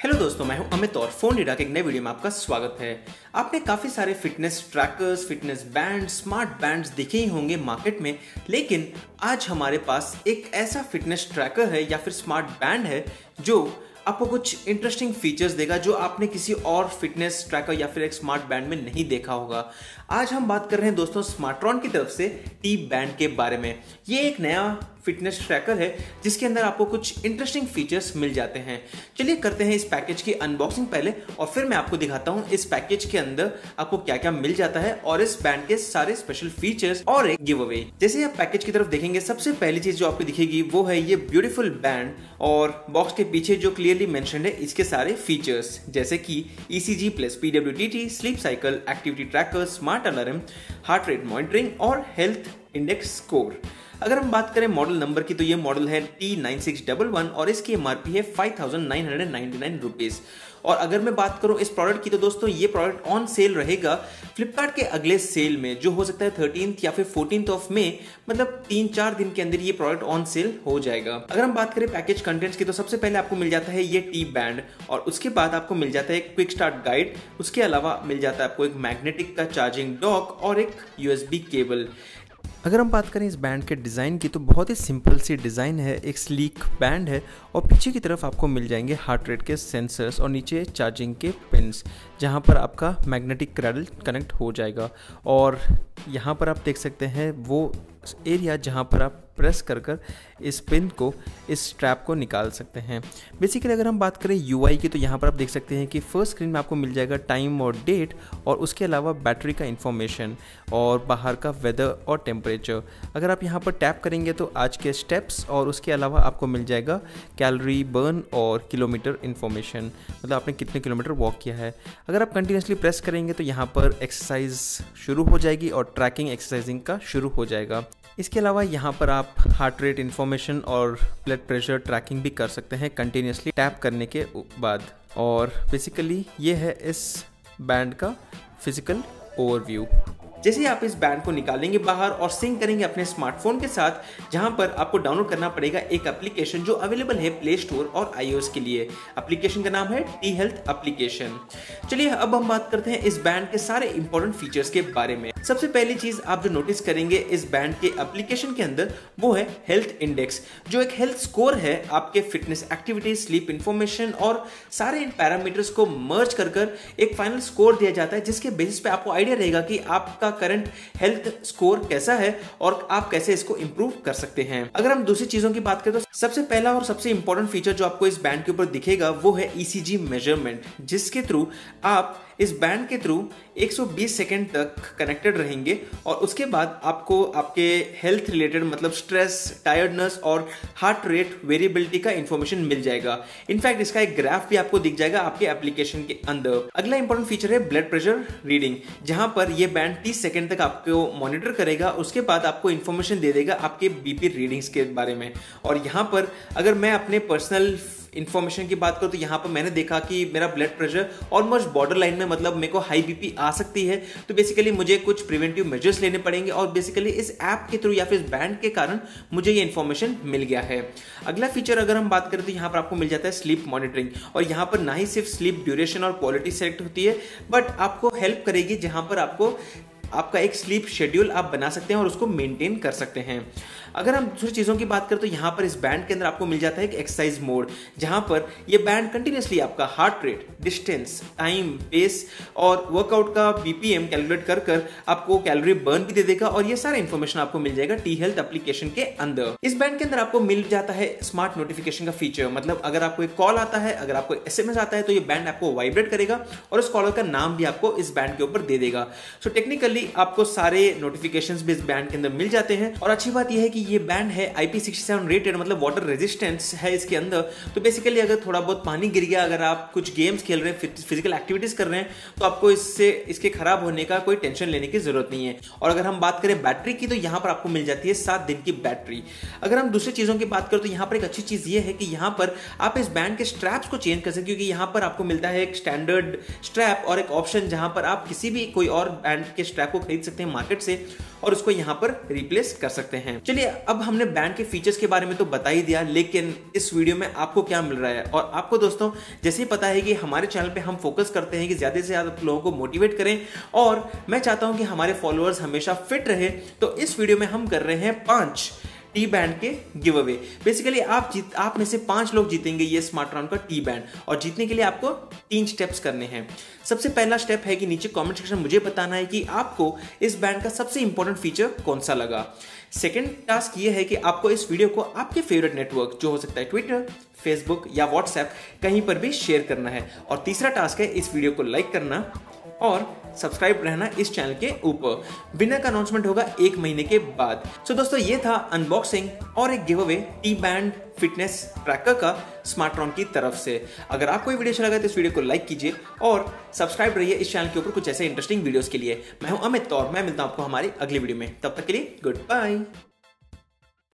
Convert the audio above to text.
Hello दोस्तों, मैं हूं अमित और फोन डेटा के एक नए वीडियो में आपका स्वागत है। आपने काफी सारे fitness trackers, fitness band, smart bands देखे ही होंगे मार्केट में, लेकिन आज हमारे पास एक ऐसा फिटनेस ट्रैकर है या फिर स्मार्ट बैंड है जो आपको कुछ इंटरेस्टिंग फीचर्स देगा जो आपने किसी और फिटनेस ट्रैकर या फिर एक स्मार्ट बैंड में नहीं देखा होगा। आज हम बात कर रहे हैं दोस्तों स्मार्ट्रॉन की तरफ से टी बैंड के बारे में। ये एक नया फिटनेस ट्रैकर है जिसके अंदर आपको कुछ इंटरेस्टिंग फीचर्स मिल जाते हैं। चलिए करते हैं इस पैकेज की अनबॉक्सिंग पहले और फिर मैं आपको दिखाता हूं इस पैकेज के अंदर आपको क्या क्या मिल जाता है और इस बैंड के सारे स्पेशल फीचर्स और एक गिव अवे। जैसे आप पैकेज की तरफ देखेंगे, सबसे पहली चीज जो आपको दिखेगी वो है ये ब्यूटीफुल बैंड और बॉक्स के पीछे जो क्लियरली मेंशन्ड है इसके सारे फीचर्स, जैसे कि ECG plus PWTT, sleep cycle, activity tracker, smart alarm, heart rate monitoring और हेल्थ इंडेक्स स्कोर। अगर हम बात करें मॉडल नंबर की तो ये मॉडल है T9611 और इसकी MRP है 5,999 रुपीज। और अगर मैं बात करूं इस प्रोडक्ट की तो दोस्तों ये प्रोडक्ट ऑन सेल रहेगा फ्लिपकार्ट के अगले सेल में, जो हो सकता है 13th या फिर 14th ऑफ मई, मतलब 3-4 दिन के अंदर ये प्रोडक्ट ऑन सेल हो जाएगा। अगर हम बात करें पैकेज कंटेंट्स की तो सबसे पहले आपको मिल जाता है ये टी बैंड और उसके बाद आपको मिल जाता है एक क्विक स्टार्ट गाइड। उसके अलावा मिल जाता है आपको एक मैग्नेटिक का चार्जिंग डॉक और एक USB केबल। अगर हम बात करें इस बैंड के डिज़ाइन की तो बहुत ही सिंपल सी डिज़ाइन है, एक स्लीक बैंड है और पीछे की तरफ आपको मिल जाएंगे हार्ट रेट के सेंसर्स और नीचे चार्जिंग के पिन्स जहां पर आपका मैग्नेटिक क्रैडल कनेक्ट हो जाएगा। और यहाँ पर आप देख सकते हैं वो एरिया जहाँ पर आप प्रेस कर कर इस पिन को, इस स्ट्रैप को निकाल सकते हैं। बेसिकली अगर हम बात करें UI की तो यहाँ पर आप देख सकते हैं कि फर्स्ट स्क्रीन में आपको मिल जाएगा टाइम और डेट और उसके अलावा बैटरी का इंफॉर्मेशन और बाहर का वेदर और टेम्परेचर। अगर आप यहाँ पर टैप करेंगे तो आज के स्टेप्स और उसके अलावा आपको मिल जाएगा कैलोरी बर्न और किलोमीटर इन्फॉर्मेशन, मतलब आपने कितने किलोमीटर वॉक किया है। अगर आप कंटिन्यूसली प्रेस करेंगे तो यहाँ पर एक्सरसाइज शुरू हो जाएगी और ट्रैकिंग एक्सरसाइजिंग का शुरू हो जाएगा। इसके अलावा यहाँ पर आप हार्ट रेट इन्फॉर्मेशन और ब्लड प्रेशर ट्रैकिंग भी कर सकते हैं कंटिन्यूसली टैप करने के बाद। और बेसिकली ये है इस बैंड का फिजिकल ओवरव्यू। जैसे ही आप इस बैंड को निकालेंगे बाहर और सिंक करेंगे अपने स्मार्टफोन के साथ, जहां पर आपको डाउनलोड करना पड़ेगा एक एप्लीकेशन जो अवेलेबल है प्ले स्टोर और iOS के लिए। एप्लीकेशन का नाम है टी हेल्थ एप्लीकेशन। चलिए अब हम बात करते हैं इस बैंड के सारे इंपॉर्टेंट फीचर्स के बारे में। सबसे पहली चीज आप जो नोटिस करेंगे इस बैंड के एप्लीकेशन के अंदर वो है हेल्थ इंडेक्स, जो एक हेल्थ स्कोर है आपके फिटनेस एक्टिविटीज, स्लीप इंफॉर्मेशन और सारे इन पैरामीटर्स को मर्ज कर एक फाइनल स्कोर दिया जाता है, जिसके बेसिस पे आपको आइडिया रहेगा कि आपका करंट हेल्थ स्कोर कैसा है और आप कैसे इसको इंप्रूव कर सकते हैं। अगर हम दूसरी चीजों की बात करें तो सबसे पहला और सबसे इंपॉर्टेंट फीचर जो आपको इस बैंड के ऊपर दिखेगा वो है ECG मेजरमेंट, जिसके थ्रू आप इस बैंड के थ्रू 120 सेकेंड तक कनेक्टेड रहेंगे और उसके बाद आपको आपके हेल्थ रिलेटेड, मतलब स्ट्रेस, टायर्डनेस और हार्ट रेट वेरिएबिलिटी का इंफॉर्मेशन मिल जाएगा। इनफैक्ट इसका एक ग्राफ भी आपको दिख जाएगा आपके एप्लीकेशन के अंदर। अगला इंपॉर्टेंट फीचर है ब्लड प्रेशर रीडिंग, जहां पर यह बैंड 30 सेकेंड तक आपको मॉनिटर करेगा, उसके बाद आपको इंफॉर्मेशन दे देगा आपके BP रीडिंग्स के बारे में। और यहाँ पर अगर मैं अपने पर्सनल इन्फॉर्मेशन की बात करूं तो यहाँ पर मैंने देखा कि मेरा blood pressure almost border line में, मतलब मेरे को हाई BP आ सकती है, तो बेसिकली मुझे कुछ प्रिवेंटिव मेजर्स लेने पड़ेंगे और बेसिकली इस ऐप के थ्रू या फिर इस बैंड के कारण मुझे ये इन्फॉर्मेशन मिल गया है। अगला फीचर अगर हम बात करें तो यहाँ पर आपको मिल जाता है स्लीप मॉनिटरिंग, और यहाँ पर ना ही सिर्फ स्लीप ड्यूरेशन और क्वालिटी सेलेक्ट होती है, बट आपको हेल्प करेगी जहां पर आपका एक स्लीप शेड्यूल आप बना सकते हैं और उसको मेंटेन कर सकते हैं। अगर हम दूसरी चीज़ों की बात करें तो यहाँ पर इस बैंड के अंदर आपको मिल जाता है एक एक्सरसाइज मोड, जहां पर ये बैंड कंटिन्यूसली आपका heart rate, distance, time, pace और वर्कआउट का BPM कैलकुलेट कर आपको कैलोरी बर्न भी दे देगा और ये सारा इंफॉर्मेशन आपको मिल जाएगा टी हेल्थ एप्लीकेशन के अंदर। इस बैंड के अंदर आपको मिल जाता है स्मार्ट नोटिफिकेशन का फीचर, मतलब अगर आपको एक कॉल आता है, अगर आपको SMS आता है तो ये बैंड आपको वाइब्रेट करेगा और उस कॉलर का नाम भी आपको इस बैंड के ऊपर दे देगा। सो टेक्निकली आपको सारे नोटिफिकेशंस भी इस बैंड के अंदर मिल जाते हैं। और अच्छी बात यह है कि ये बैंड है IP67 रेटेड, मतलब वाटर रेजिस्टेंस है इसके अंदर। तो बेसिकली अगर थोड़ा बहुत पानी गिर गया, अगर आप कुछ गेम्स खेल रहे हैं, फिजिकल एक्टिविटीज कर रहे हैं, तो आपको इसके खराब होने का कोई टेंशन लेने की जरूरत नहीं है। और अगर हम बात करें बैटरी की तो यहाँ पर आपको मिल जाती है 7 दिन की बैटरी। अगर हम दूसरी चीजों की बात करें तो यहाँ पर एक अच्छी चीज ये है कि यहाँ पर आप इस बैंड के स्ट्रैप्स को चेंज कर सकते हैं, क्योंकि यहाँ पर आपको मिलता है एक स्टैंडर्ड स्ट्रैप और एक ऑप्शन जहां पर आप किसी भी कोई और बैंड के स्ट्रैप को खरीद सकते हैं मार्केट से और उसको यहाँ पर रिप्लेस कर सकते हैं। चलिए चलिए, अब हमने बैंड के फीचर्स के बारे में तो बता ही दिया, लेकिन इस वीडियो में आपको क्या मिल रहा है। और आपको दोस्तों जैसे ही पता है कि हमारे चैनल पे हम फोकस करते हैं कि ज़्यादा से ज़्यादा लोगों को मोटिवेट करें, और मैं चाहता हूं कि हमारे फॉलोअर्स हमेशा फिट रहे, तो इस वीडियो में हम कर रहे हैं 5 टी बैंड के गिव अवे। बेसिकली आप में से 5 लोग जीतेंगे ये स्मार्ट्रॉन का टी बैंड, और जीतने के लिए आपको 3 स्टेप्स करने हैं। सबसे पहला स्टेप है कि नीचे कमेंट सेक्शन मुझे बताना है कि आपको इस बैंड का सबसे इंपॉर्टेंट फीचर कौन सा लगा। सेकंड टास्क ये है कि आपको इस वीडियो को आपके फेवरेट नेटवर्क, जो हो सकता है ट्विटर, फेसबुक या व्हाट्सएप, कहीं पर भी शेयर करना है। और तीसरा टास्क है इस वीडियो को लाइक करना और सब्सक्राइब रहना इस चैनल के ऊपर। विनर का अनाउंसमेंट होगा 1 महीने के बाद। सो दोस्तों, ये था अनबॉक्सिंग और एक give away T band fitness tracker का स्मार्ट्रॉन की तरफ से। अगर आपको ये वीडियो अच्छा लगा तो इस वीडियो को लाइक कीजिए और सब्सक्राइब रहिए इस चैनल के ऊपर कुछ ऐसे इंटरेस्टिंग वीडियोस के लिए। मैं हूं अमित और मैं मिलता हूं आपको हमारी अगली वीडियो में। तब तक के लिए गुड बाय।